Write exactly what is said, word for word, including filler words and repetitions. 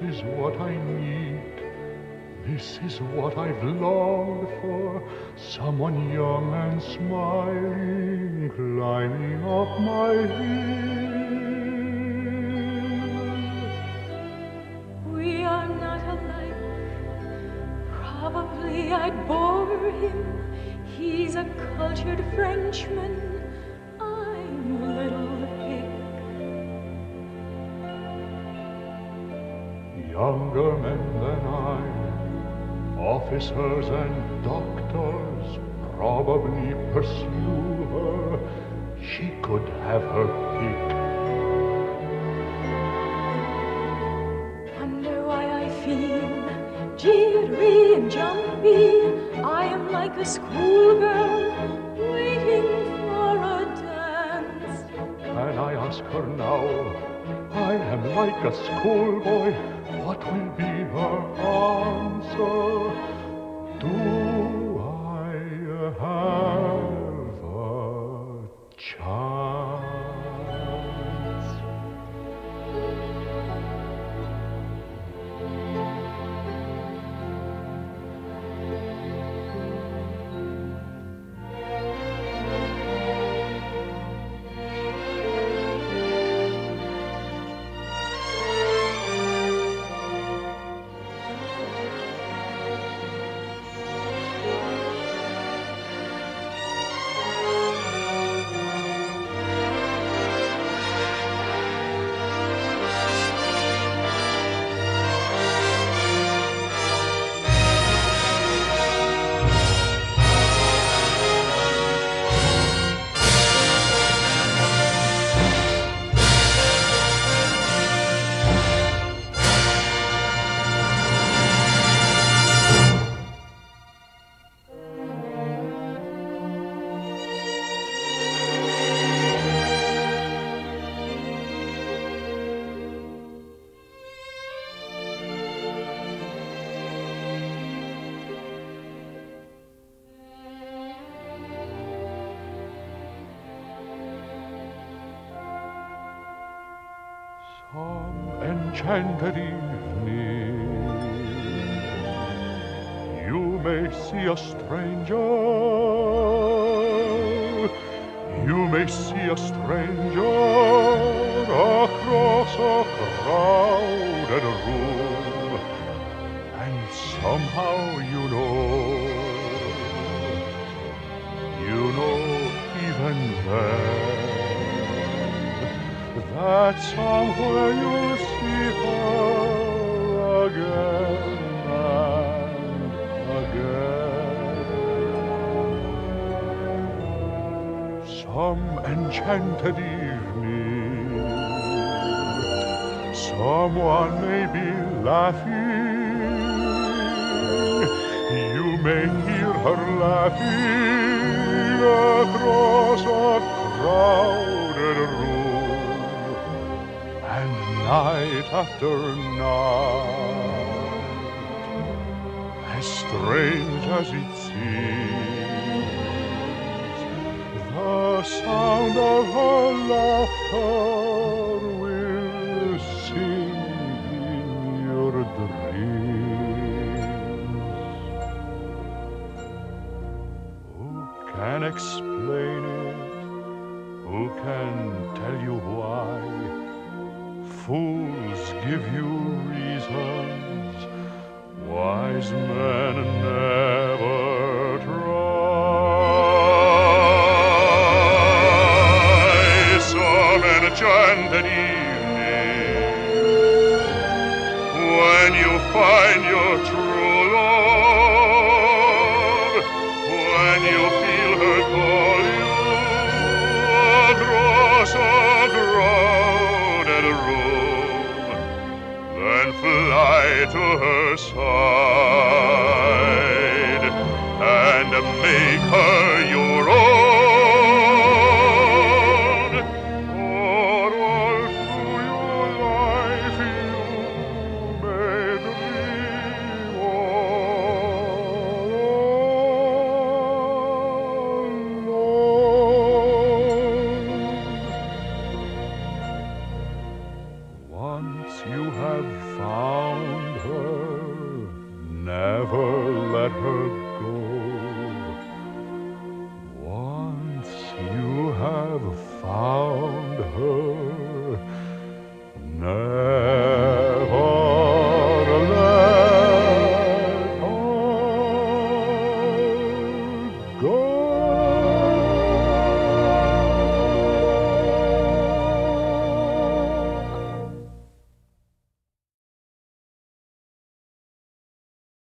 is what I need. This is what I've longed for. Someone young and smiling, climbing up my hill. We are not alike. Probably I'd bore him. He's a cultured Frenchman. I'm a little hick. Younger men than I, officers and doctors, probably pursue her. She could have her pick. Wonder why I feel jittery and jumpy. I am like a schoolgirl waiting for a dance. Can I ask her now? I am like a schoolboy. What will be her answer? Do I have a chance? Some enchanted evening, you may see a stranger. You may see a stranger across a crowded room, and somehow you know, you know even then, that somewhere you'll see her again and again. Some enchanted evening, someone may be laughing. You may hear her laughing across a crowded room. And night after night, as strange as it seems, the sound of her laughter will sing in your dreams. Who can explain it? Who can tell you why? Fools give you reasons, wise men never